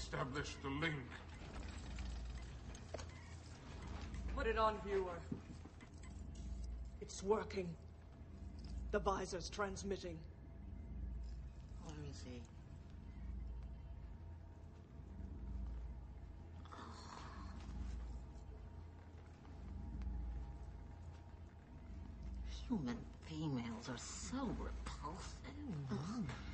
establish the link. Put it on viewer. It's working. The visor's transmitting. Let me see. Human females are so repulsive.